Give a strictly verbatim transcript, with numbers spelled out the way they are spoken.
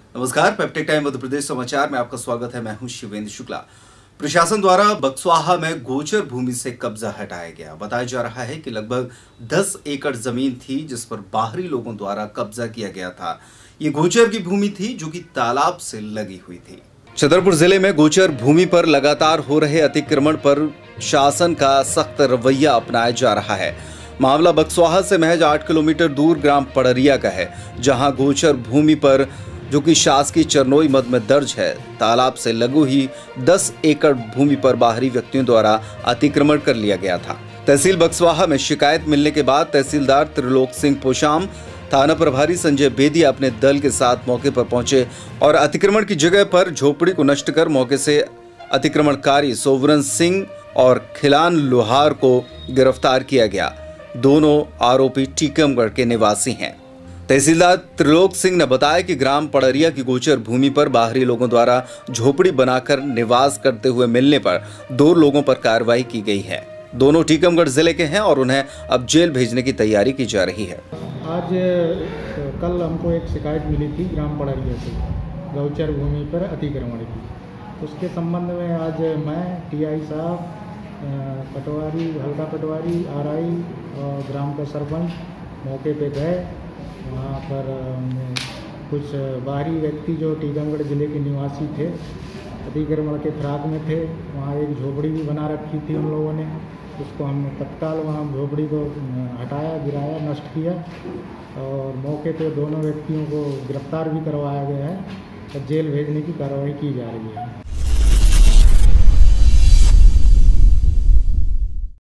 नमस्कार, peptic time Madhya Pradesh समाचार में आपका स्वागत है। मैं हूं शिवेंद्र शुक्ला। प्रशासन द्वारा बक्सवाहा में गोचर भूमि से कब्जा हटाया गया। बताया जा रहा है कि लगभग दस एकड़ जमीन थी जिस पर बाहरी लोगों द्वारा कब्जा किया गया था। ये गोचर की भूमि थी जो कि तालाब से लगी हुई थी। छतरपुर जिले में गोचर भूमि पर लगातार हो रहे अतिक्रमण पर शासन का सख्त रवैया अपनाया जा रहा है। मामला बक्सवाहा से महज आठ किलोमीटर दूर ग्राम पड़रिया का है, जहां गोचर भूमि पर जो कि शासकीय चरनोई मद में दर्ज है, तालाब से लगू ही दस एकड़ भूमि पर बाहरी व्यक्तियों द्वारा अतिक्रमण कर लिया गया था। तहसील बक्सवाहा में शिकायत मिलने के बाद तहसीलदार त्रिलोक सिंह पोशाम, थाना प्रभारी संजय बेदिया अपने दल के साथ मौके पर पहुंचे और अतिक्रमण की जगह पर झोपड़ी को नष्ट कर मौके से अतिक्रमणकारी सोवरन सिंह और खिलान लोहार को गिरफ्तार किया गया। दोनों आरोपी टीकमगढ़ के निवासी हैं। तहसीलदार त्रिलोक सिंह ने बताया कि ग्राम पड़रिया की गोचर भूमि पर बाहरी लोगों द्वारा झोपड़ी बनाकर निवास करते हुए मिलने पर दो लोगों पर कार्रवाई की गई है। दोनों टीकमगढ़ जिले के हैं और उन्हें अब जेल भेजने की तैयारी की जा रही है। आज कल हमको एक शिकायत मिली थी ग्राम पड़रिया से गोचर भूमि पर अतिक्रमण की। उसके संबंध में आज मैं टीआई साहब, पटवारी, हल्का पटवारी, आरआई और ग्राम का सरपंच मौके पे गए। वहाँ पर कुछ बाहरी व्यक्ति जो टीकमगढ़ ज़िले के निवासी थे, अतिक्रमण के फिराक में थे। वहाँ एक झोपड़ी भी बना रखी थी हम लोगों ने। उसको हमने तत्काल वहाँ झोपड़ी को हटाया, गिराया, नष्ट किया और मौके पे दोनों व्यक्तियों को गिरफ्तार भी करवाया गया है और जेल भेजने की कार्रवाई की जा रही है।